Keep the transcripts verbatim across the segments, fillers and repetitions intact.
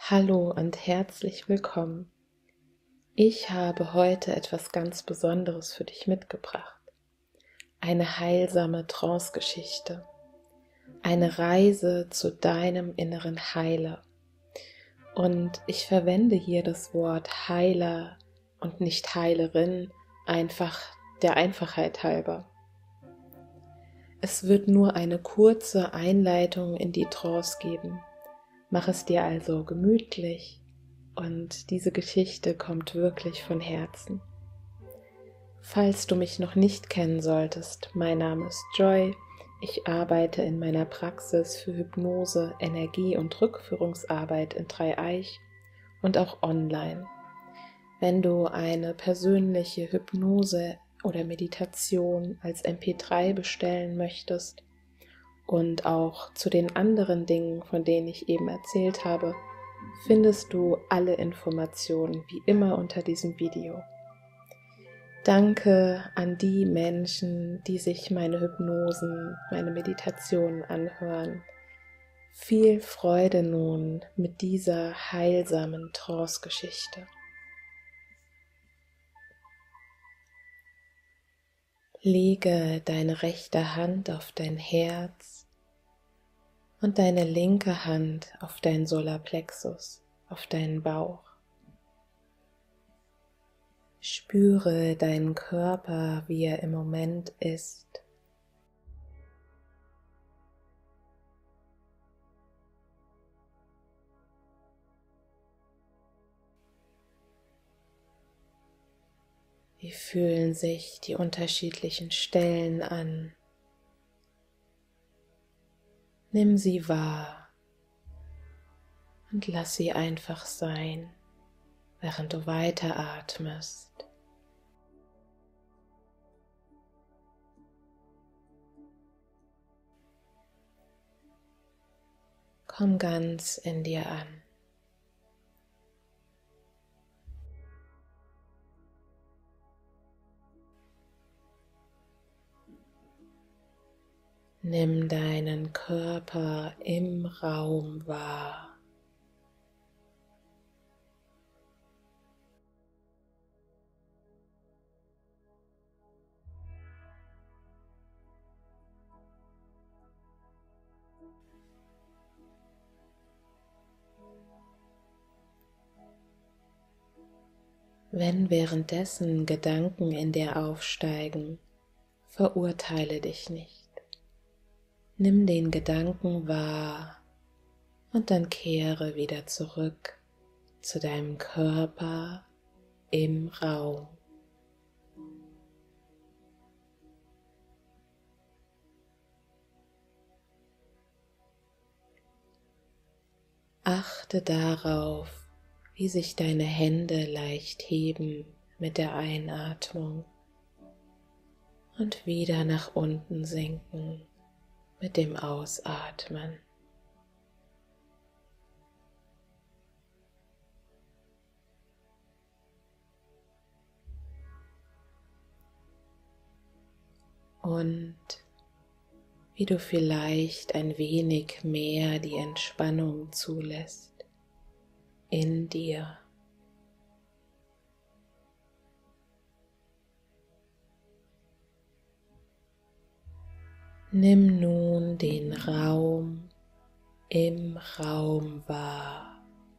Hallo und herzlich willkommen. Ich habe heute etwas ganz Besonderes für dich mitgebracht. Eine heilsame Trance-Geschichte. Eine Reise zu deinem inneren Heiler. Und ich verwende hier das Wort Heiler und nicht Heilerin, einfach der Einfachheit halber. Es wird nur eine kurze Einleitung in die Trance geben. Mach es dir also gemütlich und diese Geschichte kommt wirklich von Herzen. Falls du mich noch nicht kennen solltest, mein Name ist Joy. Ich arbeite in meiner Praxis für Hypnose, Energie- und Rückführungsarbeit in Dreieich und auch online. Wenn du eine persönliche Hypnose oder Meditation als M P drei bestellen möchtest, und auch zu den anderen Dingen, von denen ich eben erzählt habe, findest du alle Informationen wie immer unter diesem Video. Danke an die Menschen, die sich meine Hypnosen, meine Meditationen anhören. Viel Freude nun mit dieser heilsamen Trance-Geschichte. Lege deine rechte Hand auf dein Herz und deine linke Hand auf deinen Solarplexus, auf deinen Bauch. Spüre deinen Körper, wie er im Moment ist. Wie fühlen sich die unterschiedlichen Stellen an? Nimm sie wahr und lass sie einfach sein, während du weiteratmest. Komm ganz in dir an. Nimm deinen Körper im Raum wahr. Wenn währenddessen Gedanken in dir aufsteigen, verurteile dich nicht. Nimm den Gedanken wahr und dann kehre wieder zurück zu deinem Körper im Raum. Achte darauf, wie sich deine Hände leicht heben mit der Einatmung und wieder nach unten sinken mit dem Ausatmen. Und wie du vielleicht ein wenig mehr die Entspannung zulässt in dir. Nimm nun den Raum im Raum wahr.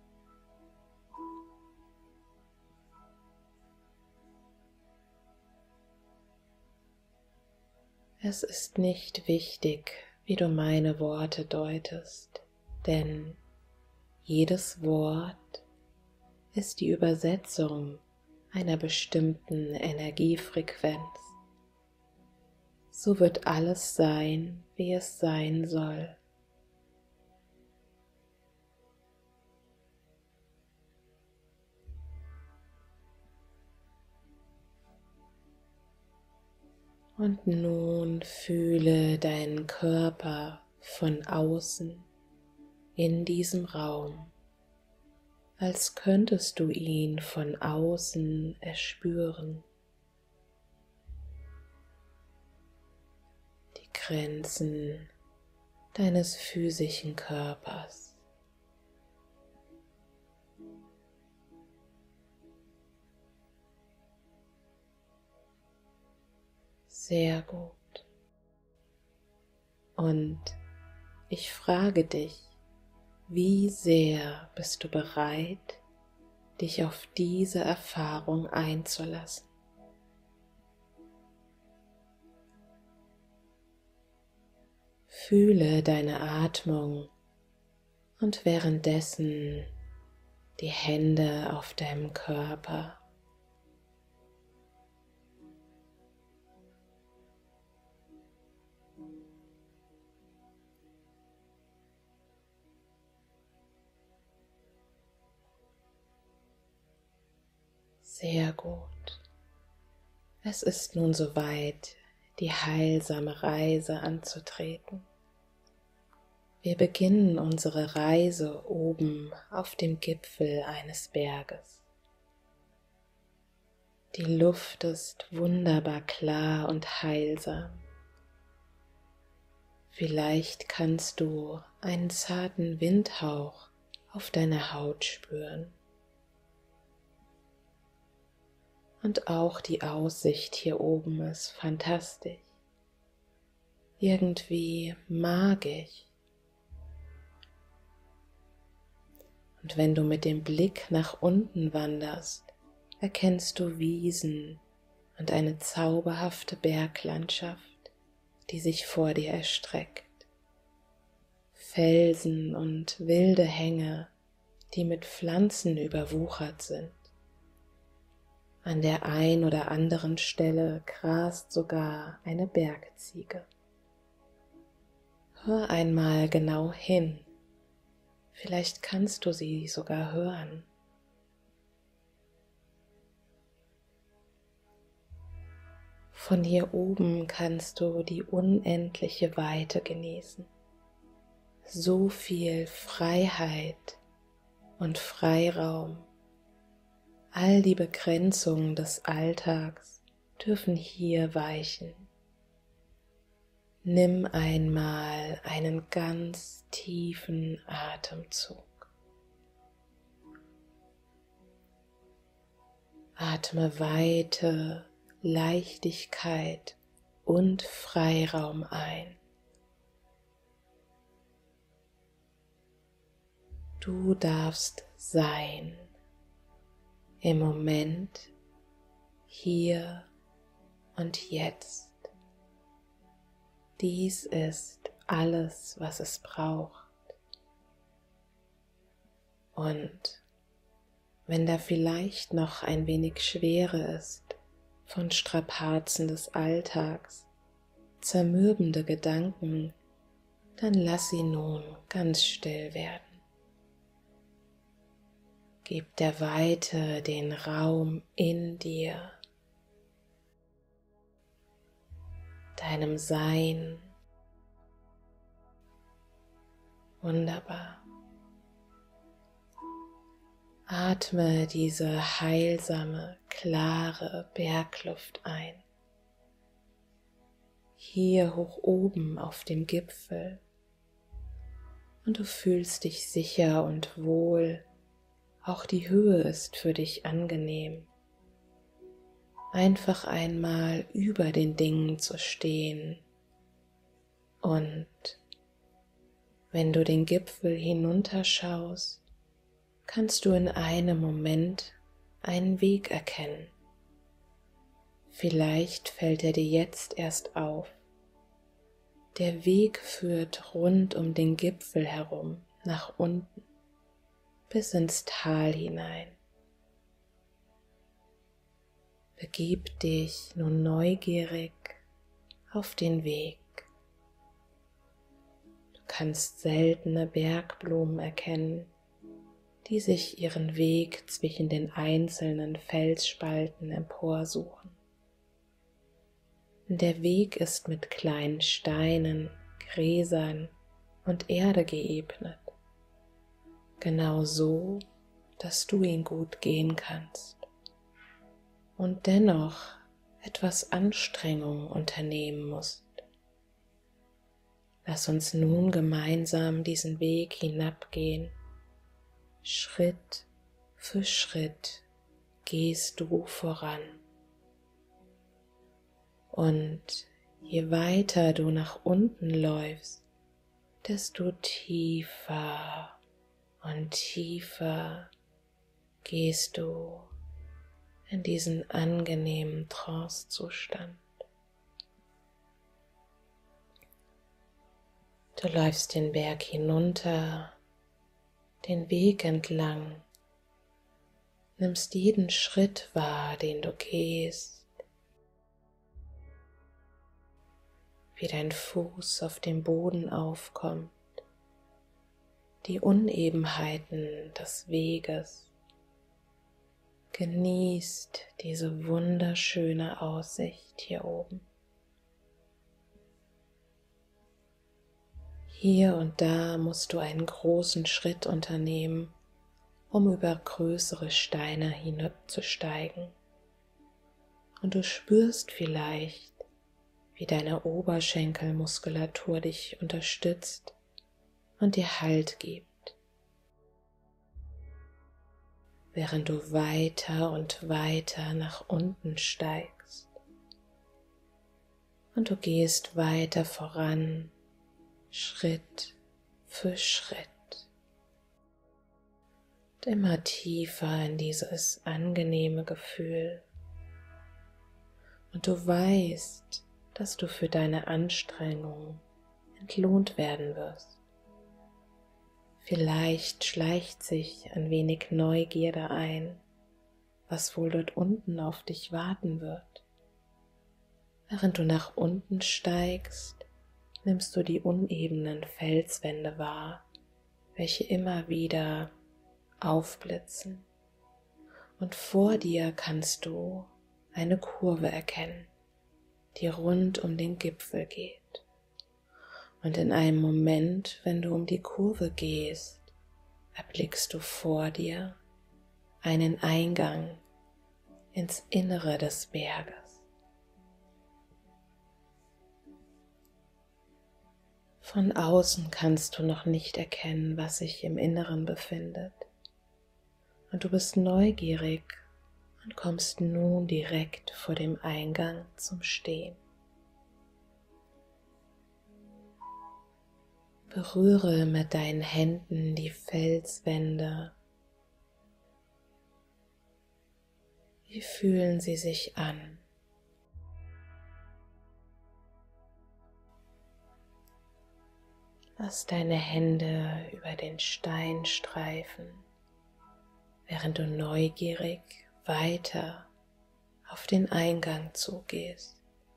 Es ist nicht wichtig, wie du meine Worte deutest, denn jedes Wort ist die Übersetzung einer bestimmten Energiefrequenz. So wird alles sein, wie es sein soll. Und nun fühle deinen Körper von außen in diesem Raum, als könntest du ihn von außen erspüren. Die Grenzen deines physischen Körpers. Sehr gut. Und ich frage dich, wie sehr bist du bereit, dich auf diese Erfahrung einzulassen? Fühle deine Atmung und währenddessen die Hände auf deinem Körper. Sehr gut. Es ist nun soweit, die heilsame Reise anzutreten. Wir beginnen unsere Reise oben auf dem Gipfel eines Berges. Die Luft ist wunderbar klar und heilsam. Vielleicht kannst du einen zarten Windhauch auf deiner Haut spüren. Und auch die Aussicht hier oben ist fantastisch, irgendwie magisch. Und wenn du mit dem Blick nach unten wanderst, erkennst du Wiesen und eine zauberhafte Berglandschaft, die sich vor dir erstreckt. Felsen und wilde Hänge, die mit Pflanzen überwuchert sind. An der ein oder anderen Stelle grast sogar eine Bergziege. Hör einmal genau hin, vielleicht kannst du sie sogar hören. Von hier oben kannst du die unendliche Weite genießen. So viel Freiheit und Freiraum. All die Begrenzungen des Alltags dürfen hier weichen. Nimm einmal einen ganz tiefen Atemzug. Atme Weite, Leichtigkeit und Freiraum ein. Du darfst sein. Im Moment, hier und jetzt. Dies ist alles, was es braucht. Und wenn da vielleicht noch ein wenig Schwere ist von Strapazen des Alltags, zermürbende Gedanken, dann lass sie nun ganz still werden. Gib der Weite den Raum in dir, deinem Sein. Wunderbar. Atme diese heilsame, klare Bergluft ein. Hier hoch oben auf dem Gipfel. Und du fühlst dich sicher und wohl. Auch die Höhe ist für dich angenehm. Einfach einmal über den Dingen zu stehen. Und wenn du den Gipfel hinunterschaust, kannst du in einem Moment einen Weg erkennen. Vielleicht fällt er dir jetzt erst auf. Der Weg führt rund um den Gipfel herum, nach unten, bis ins Tal hinein. Begib dich nun neugierig auf den Weg. Du kannst seltene Bergblumen erkennen, die sich ihren Weg zwischen den einzelnen Felsspalten emporsuchen. Der Weg ist mit kleinen Steinen, Gräsern und Erde geebnet. Genau so, dass du ihn gut gehen kannst und dennoch etwas Anstrengung unternehmen musst. Lass uns nun gemeinsam diesen Weg hinabgehen. Schritt für Schritt gehst du voran. Und je weiter du nach unten läufst, desto tiefer und tiefer gehst du in diesen angenehmen Trancezustand. Du läufst den Berg hinunter, den Weg entlang, nimmst jeden Schritt wahr, den du gehst, wie dein Fuß auf dem Boden aufkommt, die Unebenheiten des Weges. Genießt diese wunderschöne Aussicht hier oben. Hier und da musst du einen großen Schritt unternehmen, um über größere Steine hinabzusteigen. Und du spürst vielleicht, wie deine Oberschenkelmuskulatur dich unterstützt und dir Halt gibt, während du weiter und weiter nach unten steigst. Und du gehst weiter voran, Schritt für Schritt, und immer tiefer in dieses angenehme Gefühl. Und du weißt, dass du für deine Anstrengung entlohnt werden wirst. Vielleicht schleicht sich ein wenig Neugierde ein, was wohl dort unten auf dich warten wird. Während du nach unten steigst, nimmst du die unebenen Felswände wahr, welche immer wieder aufblitzen. Und vor dir kannst du eine Kurve erkennen, die rund um den Gipfel geht. Und in einem Moment, wenn du um die Kurve gehst, erblickst du vor dir einen Eingang ins Innere des Berges. Von außen kannst du noch nicht erkennen, was sich im Inneren befindet. Und du bist neugierig und kommst nun direkt vor dem Eingang zum Stehen. Berühre mit deinen Händen die Felswände. Wie fühlen sie sich an? Lass deine Hände über den Stein streifen, während du neugierig weiter auf den Eingang zugehst.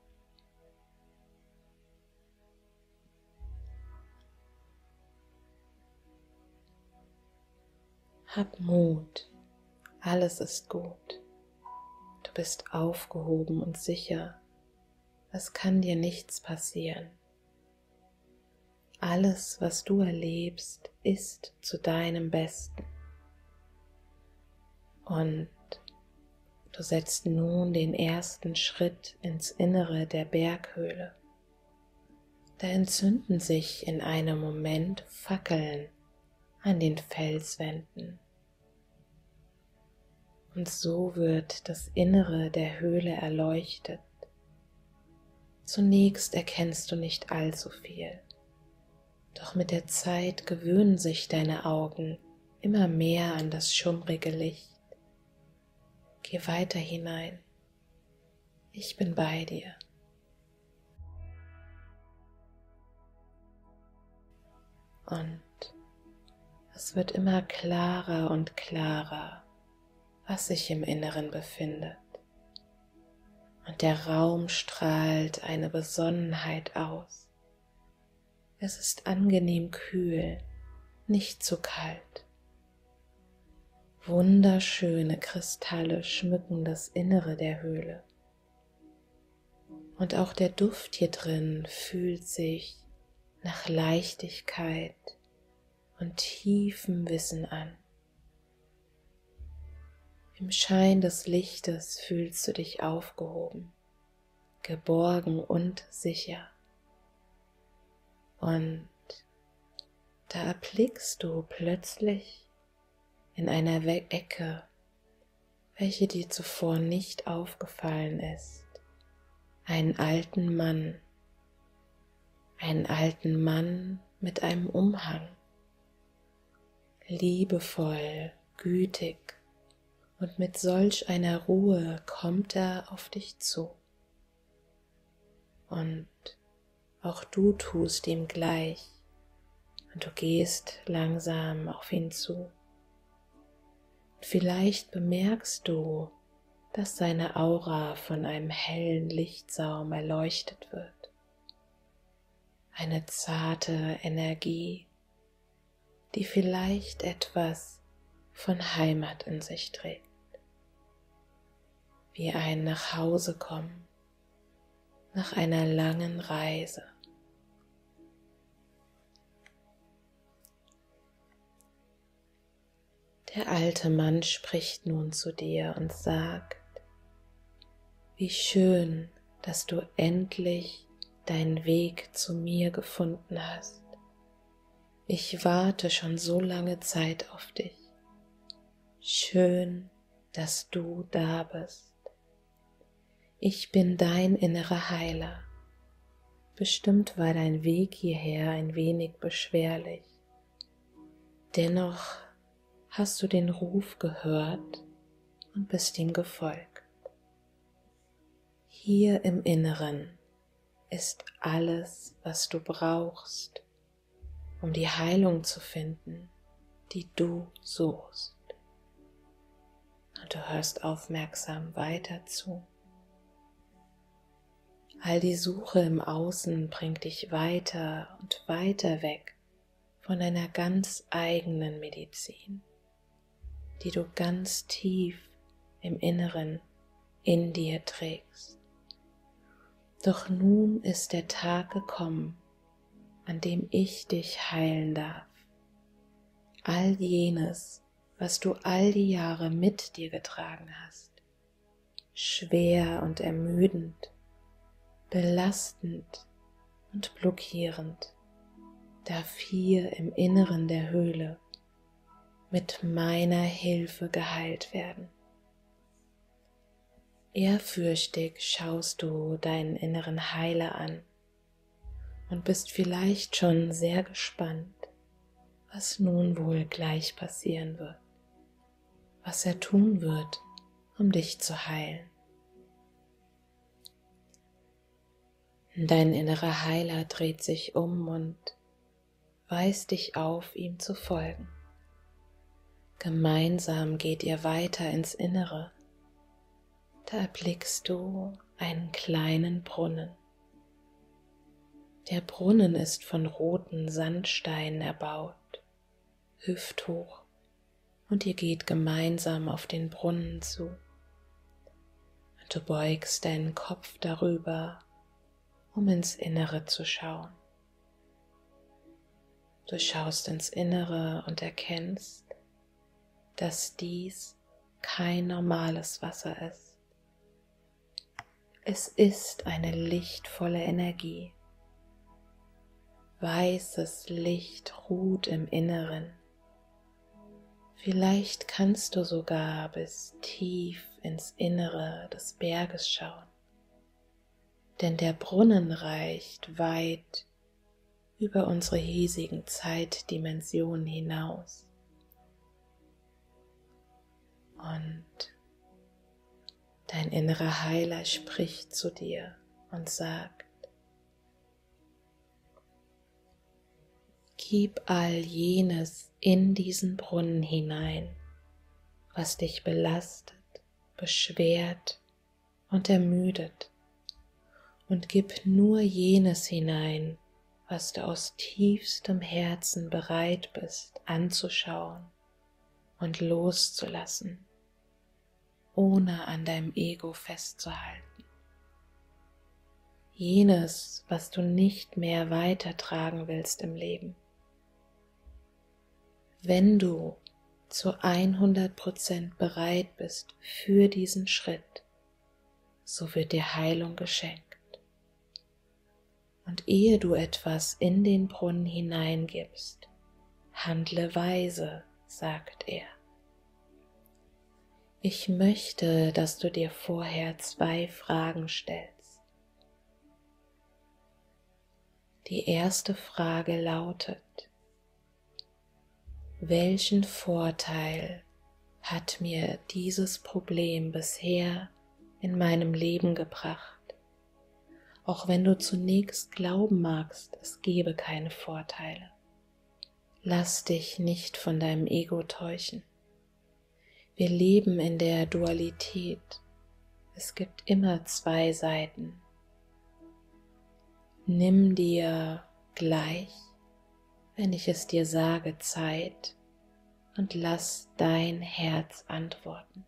Hab Mut, alles ist gut. Du bist aufgehoben und sicher, es kann dir nichts passieren. Alles, was du erlebst, ist zu deinem Besten. Und du setzt nun den ersten Schritt ins Innere der Berghöhle. Da entzünden sich in einem Moment Fackeln an den Felswänden. Und so wird das Innere der Höhle erleuchtet. Zunächst erkennst du nicht allzu viel, doch mit der Zeit gewöhnen sich deine Augen immer mehr an das schummrige Licht. Geh weiter hinein. Ich bin bei dir. Und es wird immer klarer und klarer, was sich im Inneren befindet. Und der Raum strahlt eine Besonnenheit aus. Es ist angenehm kühl, nicht zu kalt. Wunderschöne Kristalle schmücken das Innere der Höhle. Und auch der Duft hier drin fühlt sich nach Leichtigkeit und tiefem Wissen an. Im Schein des Lichtes fühlst du dich aufgehoben, geborgen und sicher. Und da erblickst du plötzlich in einer Ecke, welche dir zuvor nicht aufgefallen ist, einen alten Mann, einen alten Mann mit einem Umhang. Liebevoll, gütig und mit solch einer Ruhe kommt er auf dich zu. Und auch du tust ihm gleich und du gehst langsam auf ihn zu. Vielleicht bemerkst du, dass seine Aura von einem hellen Lichtsaum erleuchtet wird. Eine zarte Energie, die vielleicht etwas von Heimat in sich trägt. Wie ein Nachhausekommen nach einer langen Reise. Der alte Mann spricht nun zu dir und sagt: Wie schön, dass du endlich deinen Weg zu mir gefunden hast. Ich warte schon so lange Zeit auf dich. Schön, dass du da bist. Ich bin dein innerer Heiler. Bestimmt war dein Weg hierher ein wenig beschwerlich. Dennoch hast du den Ruf gehört und bist ihm gefolgt. Hier im Inneren ist alles, was du brauchst, um die Heilung zu finden, die du suchst. Und du hörst aufmerksam weiter zu. All die Suche im Außen bringt dich weiter und weiter weg von einer ganz eigenen Medizin, die du ganz tief im Inneren in dir trägst. Doch nun ist der Tag gekommen, an dem ich dich heilen darf. All jenes, was du all die Jahre mit dir getragen hast, schwer und ermüdend, belastend und blockierend, darf hier im Inneren der Höhle mit meiner Hilfe geheilt werden. Ehrfürchtig schaust du deinen inneren Heiler an und bist vielleicht schon sehr gespannt, was nun wohl gleich passieren wird, was er tun wird, um dich zu heilen. Dein innerer Heiler dreht sich um und weist dich auf, ihm zu folgen. Gemeinsam geht ihr weiter ins Innere. Da erblickst du einen kleinen Brunnen. Der Brunnen ist von roten Sandsteinen erbaut, hüfthoch, und ihr geht gemeinsam auf den Brunnen zu. Und du beugst deinen Kopf darüber, um ins Innere zu schauen. Du schaust ins Innere und erkennst, dass dies kein normales Wasser ist. Es ist eine lichtvolle Energie. Weißes Licht ruht im Inneren. Vielleicht kannst du sogar bis tief ins Innere des Berges schauen, denn der Brunnen reicht weit über unsere hiesigen Zeitdimensionen hinaus. Und dein innerer Heiler spricht zu dir und sagt: Gib all jenes in diesen Brunnen hinein, was dich belastet, beschwert und ermüdet, und gib nur jenes hinein, was du aus tiefstem Herzen bereit bist anzuschauen und loszulassen, ohne an deinem Ego festzuhalten. Jenes, was du nicht mehr weitertragen willst im Leben. Wenn du zu hundert Prozent bereit bist für diesen Schritt, so wird dir Heilung geschenkt. Und ehe du etwas in den Brunnen hineingibst, handle weise, sagt er. Ich möchte, dass du dir vorher zwei Fragen stellst. Die erste Frage lautet: Welchen Vorteil hat mir dieses Problem bisher in meinem Leben gebracht? Auch wenn du zunächst glauben magst, es gebe keine Vorteile. Lass dich nicht von deinem Ego täuschen. Wir leben in der Dualität. Es gibt immer zwei Seiten. Nimm dir gleich, wenn ich es dir sage, Zeit und lass dein Herz antworten.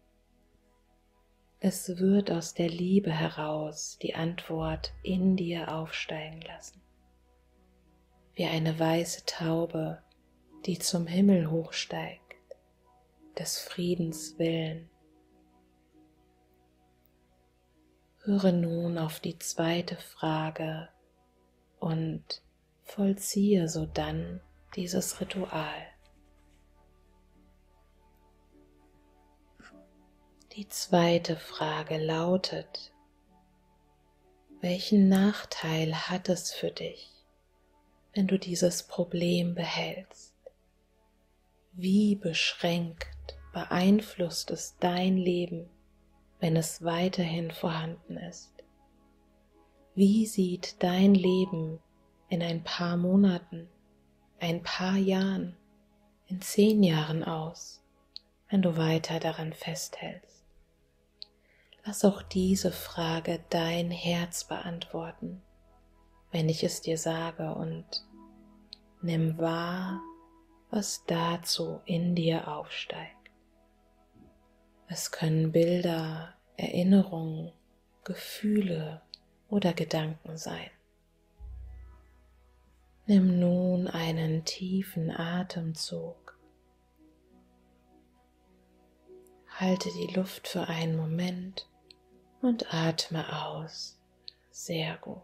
Es wird aus der Liebe heraus die Antwort in dir aufsteigen lassen, wie eine weiße Taube, die zum Himmel hochsteigt, des Friedens willen. Höre nun auf die zweite Frage und vollziehe sodann dieses Ritual. Die zweite Frage lautet: Welchen Nachteil hat es für dich, wenn du dieses Problem behältst? Wie beschränkt beeinflusst es dein Leben, wenn es weiterhin vorhanden ist? Wie sieht dein Leben in ein paar Monaten, ein paar Jahren, in zehn Jahren aus, wenn du weiter daran festhältst? Lass auch diese Frage dein Herz beantworten, wenn ich es dir sage, und nimm wahr, was dazu in dir aufsteigt. Es können Bilder, Erinnerungen, Gefühle oder Gedanken sein. Nimm nun einen tiefen Atemzug. Halte die Luft für einen Moment und atme aus. Sehr gut.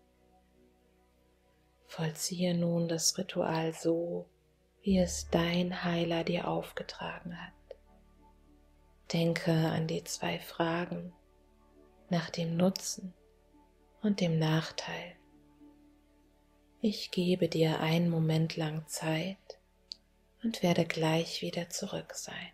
Vollziehe nun das Ritual so, wie es dein Heiler dir aufgetragen hat. Denke an die zwei Fragen nach dem Nutzen und dem Nachteil. Ich gebe dir einen Moment lang Zeit und werde gleich wieder zurück sein.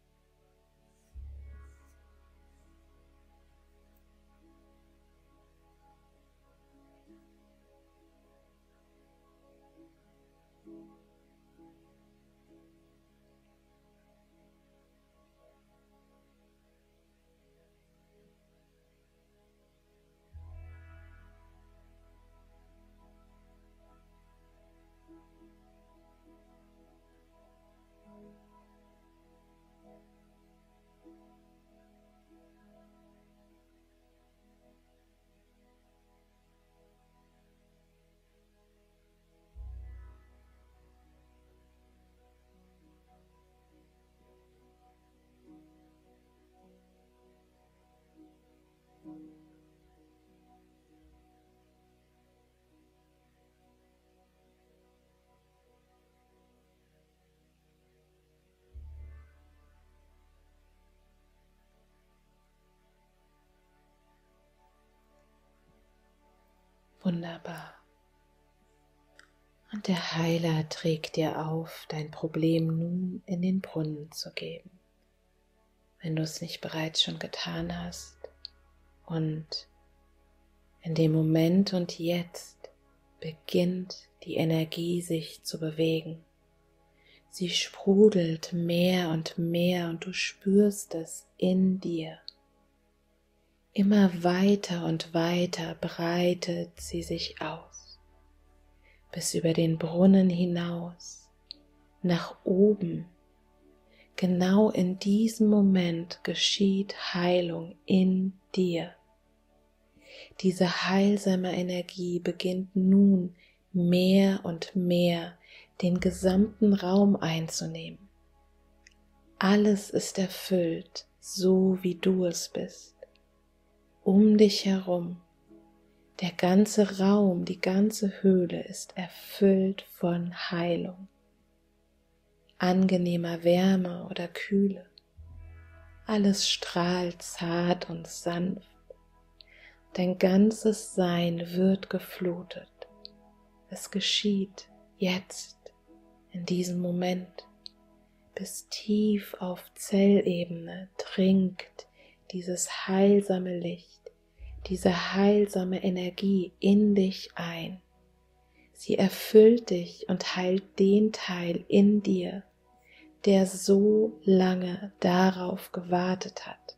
Wunderbar. Und der Heiler trägt dir auf, dein Problem nun in den Brunnen zu geben, wenn du es nicht bereits schon getan hast. Und in dem Moment und jetzt beginnt die Energie sich zu bewegen. Sie sprudelt mehr und mehr und du spürst es in dir. Immer weiter und weiter breitet sie sich aus, bis über den Brunnen hinaus, nach oben. Genau in diesem Moment geschieht Heilung in dir. Diese heilsame Energie beginnt nun mehr und mehr den gesamten Raum einzunehmen. Alles ist erfüllt, so wie du es bist. Um dich herum, der ganze Raum, die ganze Höhle ist erfüllt von Heilung, angenehmer Wärme oder Kühle. Alles strahlt zart und sanft. Dein ganzes Sein wird geflutet. Es geschieht jetzt, in diesem Moment. Bis tief auf Zellebene dringt dieses heilsame Licht, diese heilsame Energie in dich ein. Sie erfüllt dich und heilt den Teil in dir, der so lange darauf gewartet hat.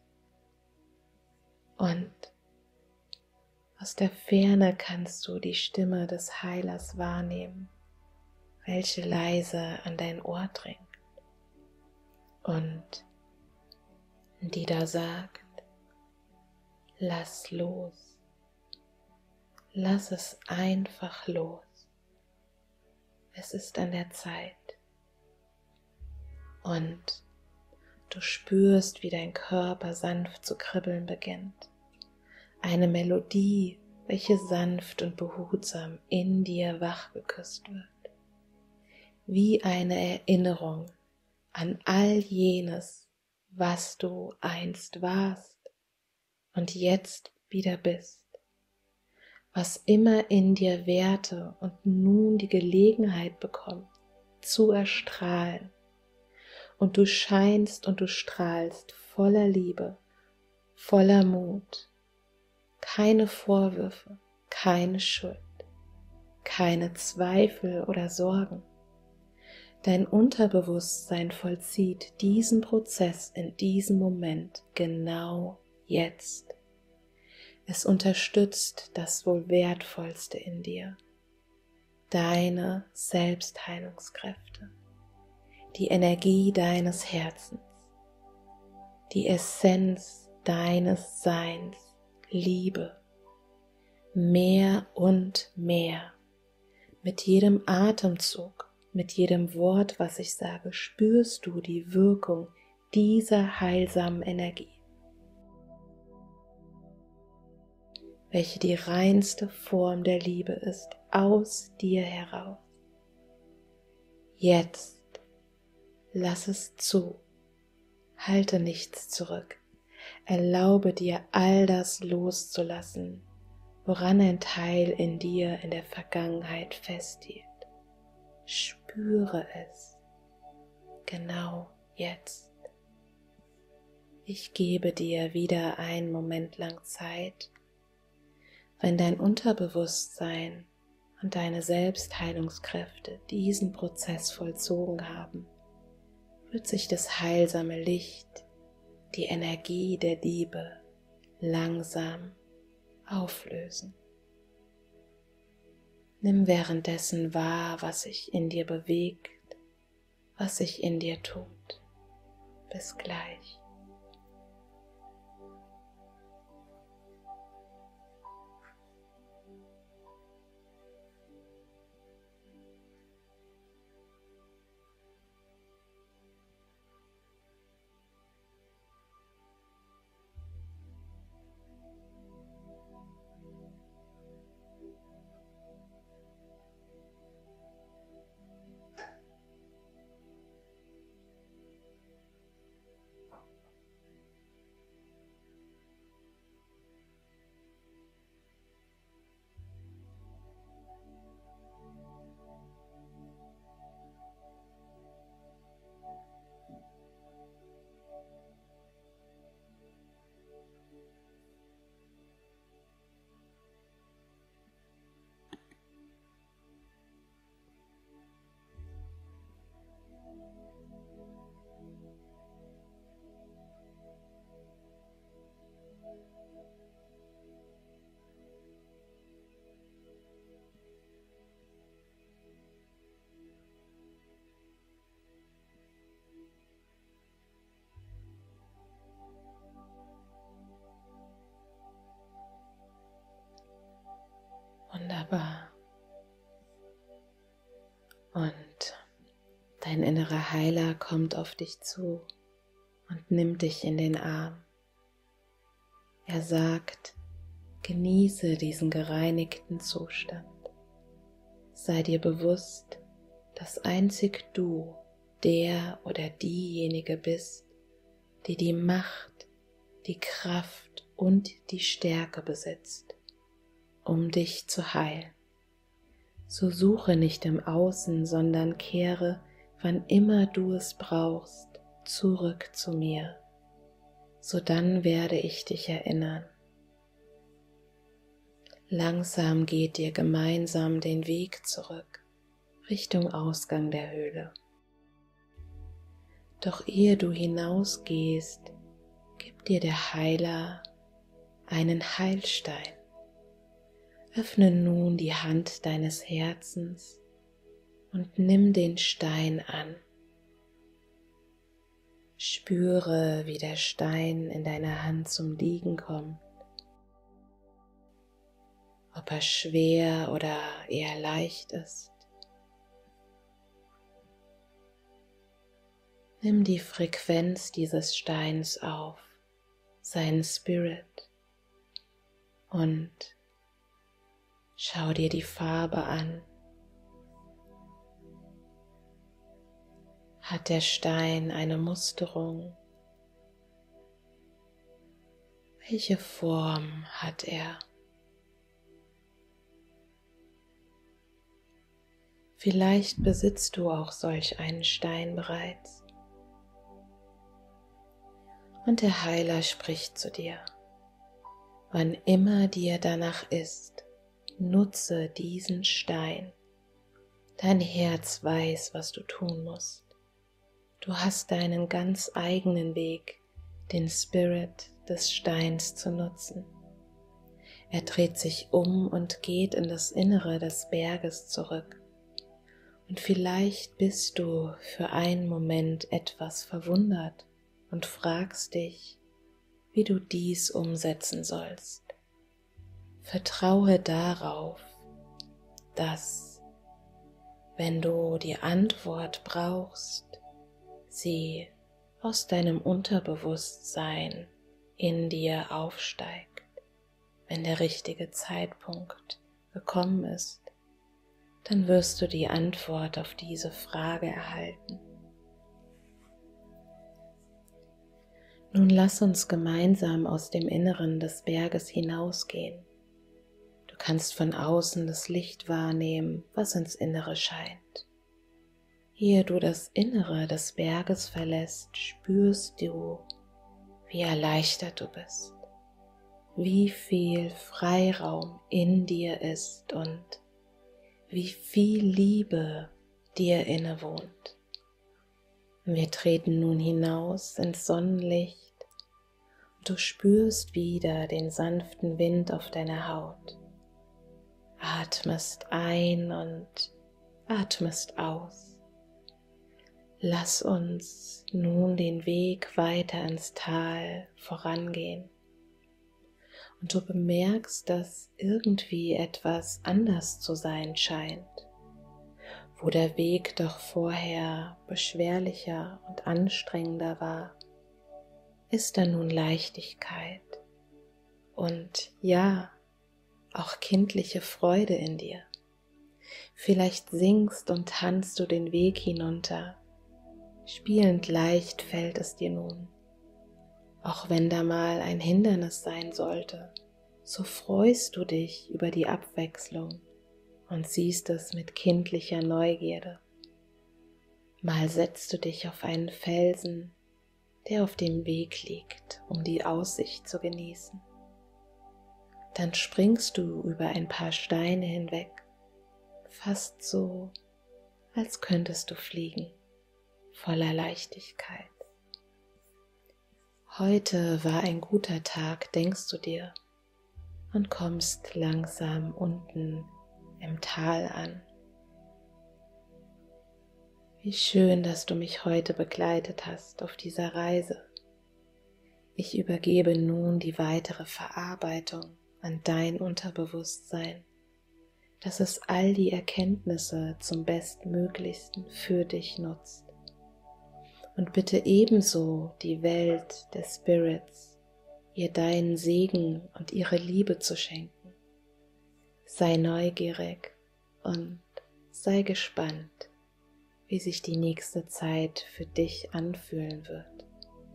Und aus der Ferne kannst du die Stimme des Heilers wahrnehmen, welche leise an dein Ohr dringt und die da sagt: Lass los, lass es einfach los. Es ist an der Zeit. Und du spürst, wie dein Körper sanft zu kribbeln beginnt. Eine Melodie, welche sanft und behutsam in dir wachgeküsst wird. Wie eine Erinnerung an all jenes, was du einst warst und jetzt wieder bist. Was immer in dir währte und nun die Gelegenheit bekommt, zu erstrahlen. Und du scheinst und du strahlst voller Liebe, voller Mut. Keine Vorwürfe, keine Schuld, keine Zweifel oder Sorgen. Dein Unterbewusstsein vollzieht diesen Prozess in diesem Moment genau jetzt. Es unterstützt das wohl Wertvollste in dir, deine Selbstheilungskräfte, die Energie deines Herzens, die Essenz deines Seins, Liebe, mehr und mehr. Mit jedem Atemzug, mit jedem Wort, was ich sage, spürst du die Wirkung dieser heilsamen Energie, welche die reinste Form der Liebe ist, aus dir heraus. Jetzt lass es zu, halte nichts zurück, erlaube dir all das loszulassen, woran ein Teil in dir in der Vergangenheit festhielt. Spüre es, genau jetzt. Ich gebe dir wieder einen Moment lang Zeit. Wenn dein Unterbewusstsein und deine Selbstheilungskräfte diesen Prozess vollzogen haben, wird sich das heilsame Licht, die Energie der Liebe langsam auflösen. Nimm währenddessen wahr, was sich in dir bewegt, was sich in dir tut. Bis gleich. Wunderbar. Und dein innerer Heiler kommt auf dich zu und nimmt dich in den Arm. Er sagt: Genieße diesen gereinigten Zustand. Sei dir bewusst, dass einzig du der oder diejenige bist, die die Macht, die Kraft und die Stärke besitzt, um dich zu heilen. So suche nicht im Außen, sondern kehre, wann immer du es brauchst, zurück zu mir. Sodann werde ich dich erinnern. Langsam geht ihr gemeinsam den Weg zurück, Richtung Ausgang der Höhle. Doch ehe du hinausgehst, gibt dir der Heiler einen Heilstein. Öffne nun die Hand deines Herzens und nimm den Stein an. Spüre, wie der Stein in deiner Hand zum Liegen kommt. Ob er schwer oder eher leicht ist. Nimm die Frequenz dieses Steins auf, seinen Spirit, und schau dir die Farbe an. Hat der Stein eine Musterung? Welche Form hat er? Vielleicht besitzt du auch solch einen Stein bereits. Und der Heiler spricht zu dir. Wann immer dir danach ist, nutze diesen Stein. Dein Herz weiß, was du tun musst. Du hast deinen ganz eigenen Weg, den Spirit des Steins zu nutzen. Er dreht sich um und geht in das Innere des Berges zurück. Und vielleicht bist du für einen Moment etwas verwundert und fragst dich, wie du dies umsetzen sollst. Vertraue darauf, dass, wenn du die Antwort brauchst, sie aus deinem Unterbewusstsein in dir aufsteigt, wenn der richtige Zeitpunkt gekommen ist. Dann wirst du die Antwort auf diese Frage erhalten. Nun lass uns gemeinsam aus dem Inneren des Berges hinausgehen. Du kannst von außen das Licht wahrnehmen, was ins Innere scheint. Ehe du das Innere des Berges verlässt, spürst du, wie erleichtert du bist, wie viel Freiraum in dir ist und wie viel Liebe dir innewohnt. Wir treten nun hinaus ins Sonnenlicht und du spürst wieder den sanften Wind auf deiner Haut. Atmest ein und atmest aus. Lass uns nun den Weg weiter ins Tal vorangehen. Und du bemerkst, dass irgendwie etwas anders zu sein scheint. Wo der Weg doch vorher beschwerlicher und anstrengender war, ist da nun Leichtigkeit und ja, auch kindliche Freude in dir. Vielleicht singst und tanzt du den Weg hinunter. Spielend leicht fällt es dir nun. Auch wenn da mal ein Hindernis sein sollte, so freust du dich über die Abwechslung und siehst es mit kindlicher Neugierde. Mal setzt du dich auf einen Felsen, der auf dem Weg liegt, um die Aussicht zu genießen. Dann springst du über ein paar Steine hinweg, fast so, als könntest du fliegen, voller Leichtigkeit. Heute war ein guter Tag, denkst du dir, und kommst langsam unten im Tal an. Wie schön, dass du mich heute begleitet hast auf dieser Reise. Ich übergebe nun die weitere Verarbeitung an dein Unterbewusstsein, dass es all die Erkenntnisse zum Bestmöglichsten für dich nutzt. Und bitte ebenso die Welt des Spirits, ihr deinen Segen und ihre Liebe zu schenken. Sei neugierig und sei gespannt, wie sich die nächste Zeit für dich anfühlen wird.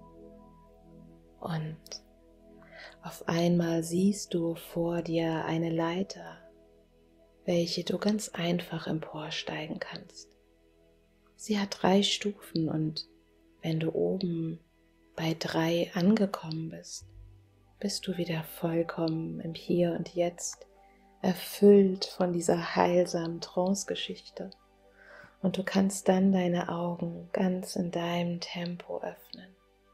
Und auf einmal siehst du vor dir eine Leiter, welche du ganz einfach emporsteigen kannst. Sie hat drei Stufen und wenn du oben bei drei angekommen bist, bist du wieder vollkommen im Hier und Jetzt, erfüllt von dieser heilsamen Trance-Geschichte. Und du kannst dann deine Augen ganz in deinem Tempo öffnen.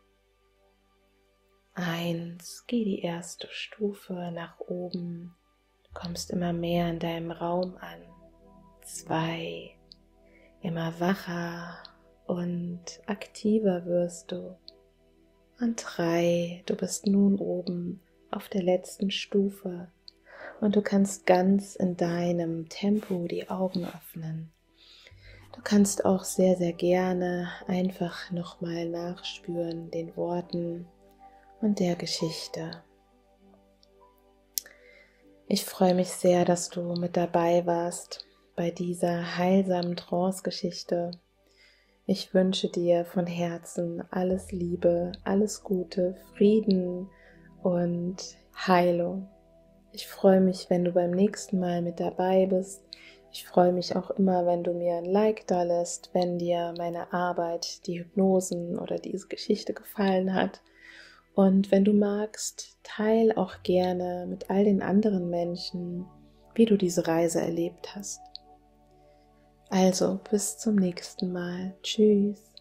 Eins, geh die erste Stufe nach oben, du kommst immer mehr in deinem Raum an. Zwei, immer wacher und aktiver wirst du. Und drei, du bist nun oben auf der letzten Stufe und du kannst ganz in deinem Tempo die Augen öffnen. Du kannst auch sehr, sehr gerne einfach nochmal nachspüren den Worten und der Geschichte. Ich freue mich sehr, dass du mit dabei warst bei dieser heilsamen Trance-Geschichte. Ich wünsche dir von Herzen alles Liebe, alles Gute, Frieden und Heilung. Ich freue mich, wenn du beim nächsten Mal mit dabei bist. Ich freue mich auch immer, wenn du mir ein Like da lässt, wenn dir meine Arbeit, die Hypnosen oder diese Geschichte gefallen hat. Und wenn du magst, teil auch gerne mit all den anderen Menschen, wie du diese Reise erlebt hast. Also, bis zum nächsten Mal. Tschüss.